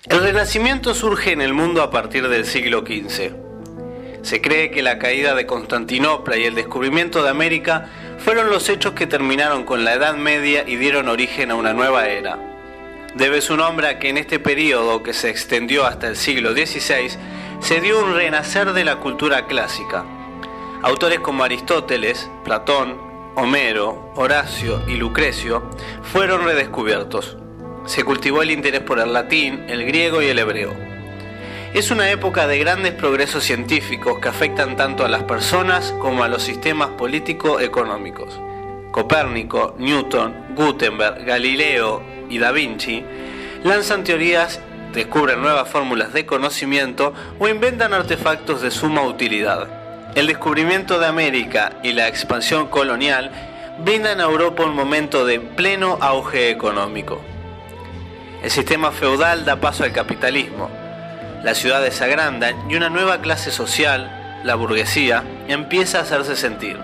El Renacimiento surge en el mundo a partir del siglo XV. Se cree que la caída de Constantinopla y el descubrimiento de América fueron los hechos que terminaron con la Edad Media y dieron origen a una nueva era. Debe su nombre a que en este periodo, que se extendió hasta el siglo XVI, se dio un renacer de la cultura clásica. Autores como Aristóteles, Platón, Homero, Horacio y Lucrecio fueron redescubiertos. Se cultivó el interés por el latín, el griego y el hebreo. Es una época de grandes progresos científicos que afectan tanto a las personas como a los sistemas político-económicos. Copérnico, Newton, Gutenberg, Galileo y Da Vinci lanzan teorías, descubren nuevas fórmulas de conocimiento o inventan artefactos de suma utilidad. El descubrimiento de América y la expansión colonial brindan a Europa un momento de pleno auge económico. El sistema feudal da paso al capitalismo. Las ciudades se agrandan y una nueva clase social, la burguesía, empieza a hacerse sentir.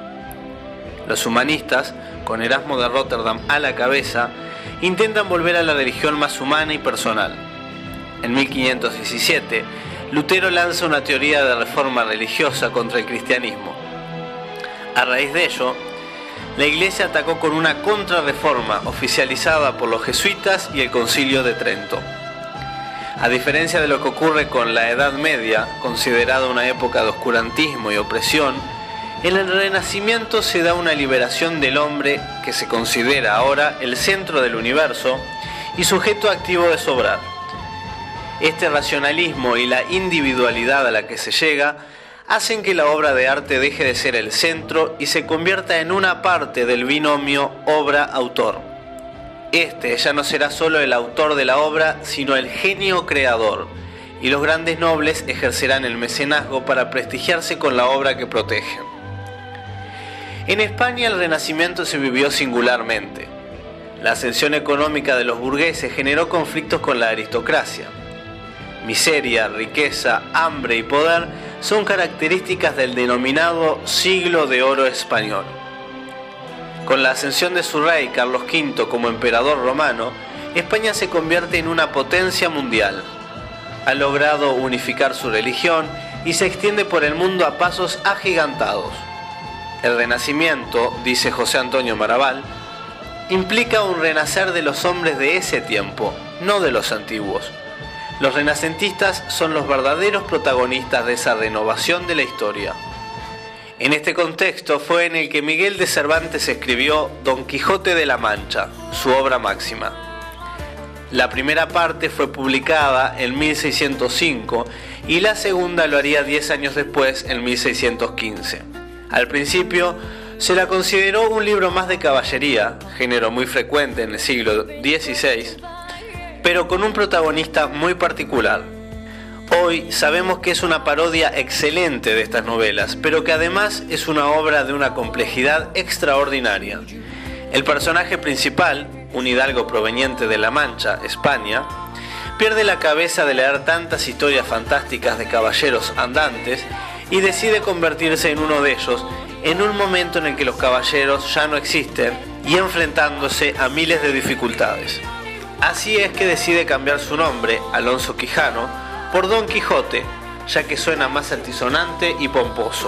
Los humanistas, con Erasmo de Rotterdam a la cabeza, intentan volver a la religión más humana y personal. En 1517, Lutero lanza una teoría de reforma religiosa contra el cristianismo. A raíz de ello, la Iglesia atacó con una contrarreforma oficializada por los jesuitas y el Concilio de Trento. A diferencia de lo que ocurre con la Edad Media, considerada una época de oscurantismo y opresión, en el Renacimiento se da una liberación del hombre que se considera ahora el centro del universo y sujeto activo de su obrar. Este racionalismo y la individualidad a la que se llega hacen que la obra de arte deje de ser el centro y se convierta en una parte del binomio obra-autor. Este ya no será solo el autor de la obra, sino el genio creador, y los grandes nobles ejercerán el mecenazgo para prestigiarse con la obra que protegen. En España el Renacimiento se vivió singularmente. La ascensión económica de los burgueses generó conflictos con la aristocracia. Miseria, riqueza, hambre y poder son características del denominado Siglo de Oro español. Con la ascensión de su rey Carlos V como emperador romano, España se convierte en una potencia mundial. Ha logrado unificar su religión y se extiende por el mundo a pasos agigantados. El Renacimiento, dice José Antonio Maraval, implica un renacer de los hombres de ese tiempo, no de los antiguos. Los renacentistas son los verdaderos protagonistas de esa renovación de la historia. En este contexto fue en el que Miguel de Cervantes escribió Don Quijote de la Mancha, su obra máxima. La primera parte fue publicada en 1605 y la segunda lo haría 10 años después, en 1615. Al principio se la consideró un libro más de caballería, género muy frecuente en el siglo XVI, pero con un protagonista muy particular. Hoy sabemos que es una parodia excelente de estas novelas, pero que además es una obra de una complejidad extraordinaria. El personaje principal, un hidalgo proveniente de La Mancha, España, pierde la cabeza de leer tantas historias fantásticas de caballeros andantes y decide convertirse en uno de ellos en un momento en el que los caballeros ya no existen y enfrentándose a miles de dificultades. Así es que decide cambiar su nombre, Alonso Quijano, por Don Quijote, ya que suena más altisonante y pomposo.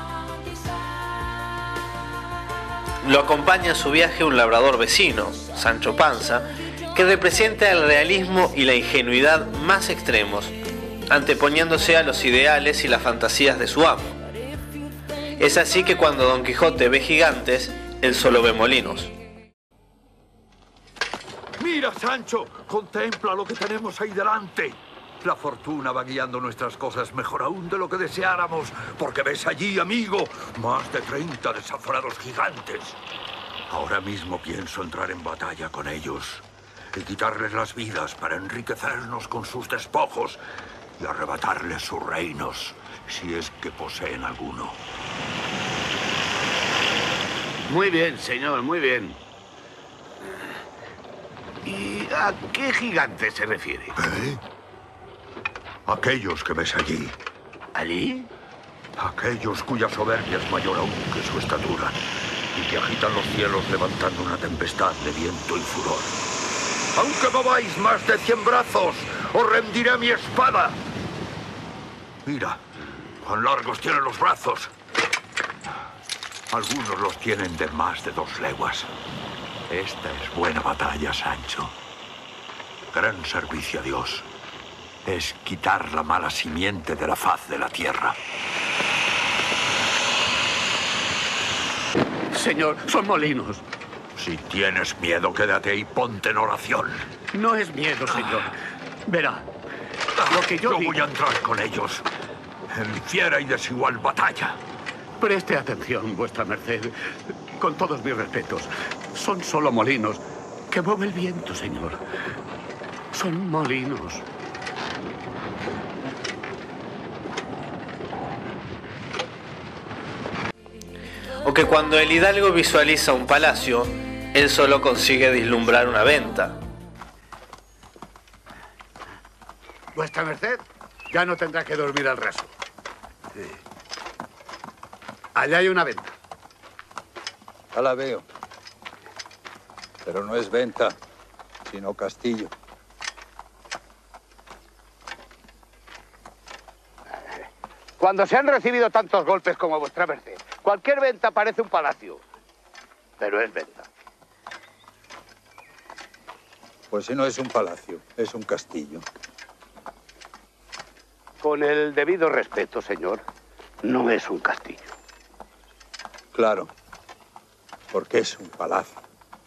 Lo acompaña en su viaje un labrador vecino, Sancho Panza, que representa el realismo y la ingenuidad más extremos, anteponiéndose a los ideales y las fantasías de su amo. Es así que cuando Don Quijote ve gigantes, él solo ve molinos. Mira, Sancho, contempla lo que tenemos ahí delante. La fortuna va guiando nuestras cosas mejor aún de lo que deseáramos, porque ves allí, amigo, más de 30 desaforados gigantes. Ahora mismo pienso entrar en batalla con ellos y quitarles las vidas para enriquecernos con sus despojos y arrebatarles sus reinos, si es que poseen alguno. Muy bien, señor, muy bien. ¿Y a qué gigante se refiere? ¿Eh? Aquellos que ves allí. ¿Allí? Aquellos cuya soberbia es mayor aún que su estatura y que agitan los cielos levantando una tempestad de viento y furor. Aunque mováis más de 100 brazos, o rendiré mi espada. Mira, cuán largos tienen los brazos. Algunos los tienen de más de 2 leguas. Esta es buena batalla, Sancho. Gran servicio a Dios. Es quitar la mala simiente de la faz de la tierra. Señor, son molinos. Si tienes miedo, quédate y ponte en oración. No es miedo, señor. Verá, lo que yo digo... voy a entrar con ellos en fiera y desigual batalla. Preste atención, vuestra merced. Con todos mis respetos, son solo molinos que mueve el viento, señor. Son molinos. O que cuando el hidalgo visualiza un palacio, él solo consigue vislumbrar una venta. Vuestra merced ya no tendrá que dormir al raso. Allá hay una venta. Ya la veo. Pero no es venta, sino castillo. Cuando se han recibido tantos golpes como vuestra merced, cualquier venta parece un palacio. Pero es venta. Pues si no es un palacio, es un castillo. Con el debido respeto, señor, no es un castillo. Claro, porque es un palacio.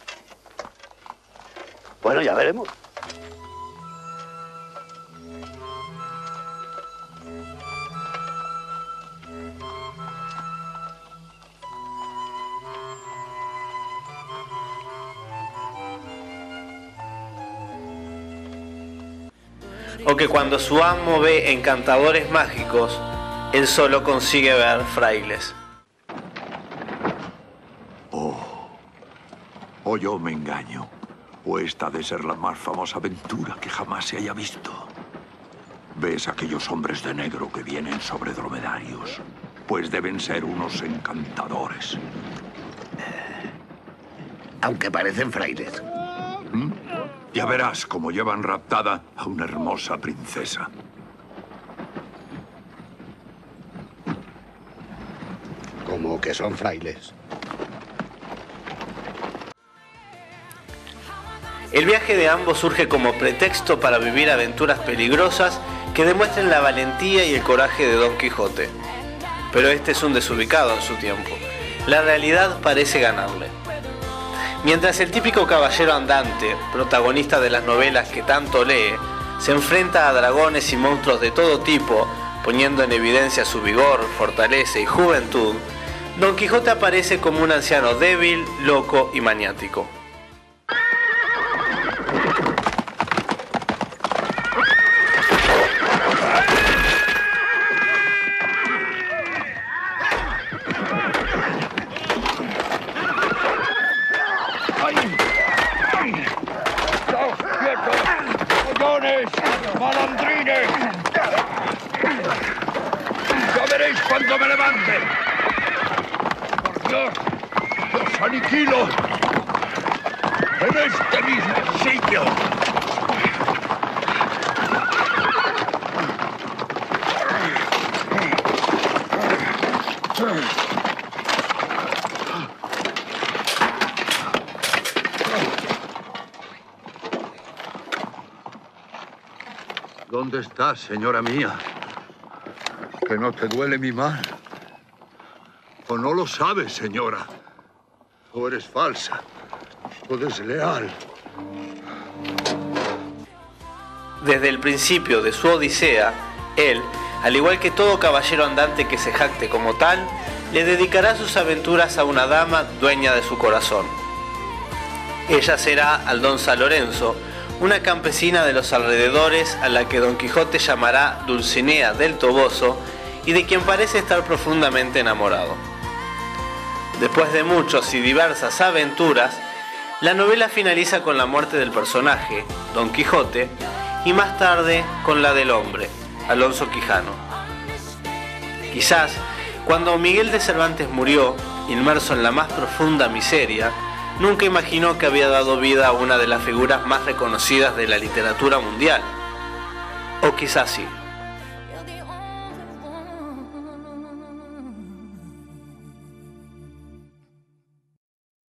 Bueno, ya veremos. O que cuando su amo ve encantadores mágicos, él solo consigue ver frailes. O yo me engaño, o esta ha de ser la más famosa aventura que jamás se haya visto. ¿Ves aquellos hombres de negro que vienen sobre dromedarios? Pues deben ser unos encantadores. Aunque parecen frailes. Ya verás cómo llevan raptada a una hermosa princesa. Como que son frailes. El viaje de ambos surge como pretexto para vivir aventuras peligrosas que demuestren la valentía y el coraje de Don Quijote. Pero este es un desubicado en su tiempo. La realidad parece ganarle. Mientras el típico caballero andante, protagonista de las novelas que tanto lee, se enfrenta a dragones y monstruos de todo tipo, poniendo en evidencia su vigor, fortaleza y juventud, Don Quijote aparece como un anciano débil, loco y maniático. ¡Malandrines! ¡Ya veréis cuando me levante! ¡Por Dios! ¡Los aniquilo! ¡En este mismo sitio! ¿Dónde estás, señora mía? ¿Que no te duele mi mal? ¿O no lo sabes, señora? ¿O eres falsa? ¿O desleal? Desde el principio de su odisea, él, al igual que todo caballero andante que se jacte como tal, le dedicará sus aventuras a una dama dueña de su corazón. Ella será Aldonza Lorenzo, una campesina de los alrededores a la que Don Quijote llamará Dulcinea del Toboso y de quien parece estar profundamente enamorado. Después de muchas y diversas aventuras, la novela finaliza con la muerte del personaje, Don Quijote, y más tarde con la del hombre, Alonso Quijano. Quizás, cuando Miguel de Cervantes murió, inmerso en la más profunda miseria, nunca imaginó que había dado vida a una de las figuras más reconocidas de la literatura mundial. O quizás sí.